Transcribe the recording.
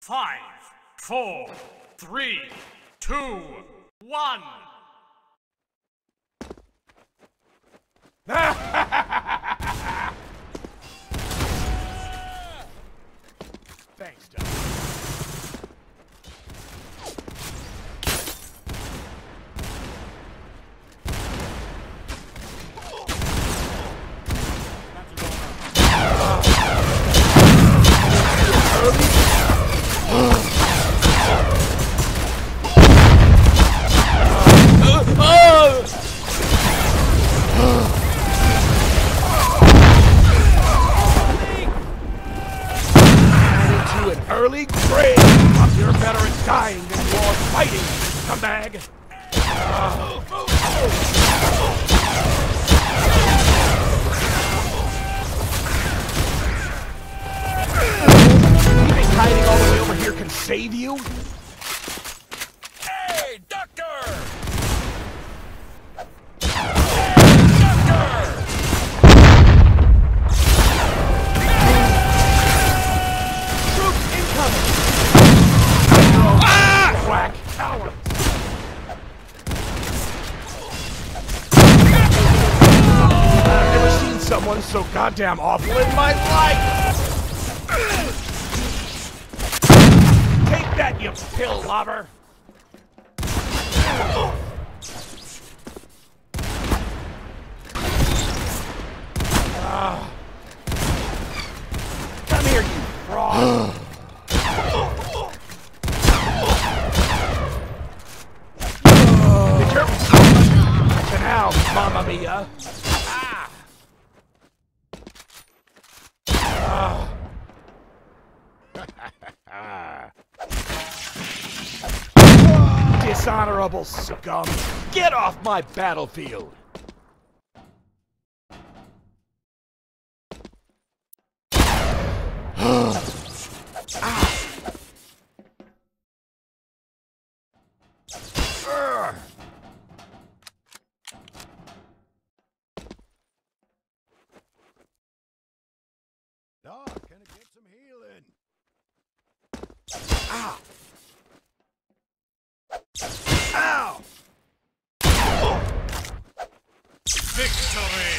5, 4, 3, 2, 1. Thanks, Doc. Early grave! You're better at dying than you are fighting, scumbag! You think hiding all the way over here can save you? Hey, Doctor! Whack! Coward! I've never seen someone so goddamn awful in my life! Take that, you pill lover! Come here, you fraud! Now, Mamma Mia! Dishonorable scum! Get off my battlefield! Doc, can I get some healing? Ow! Ow! Victory!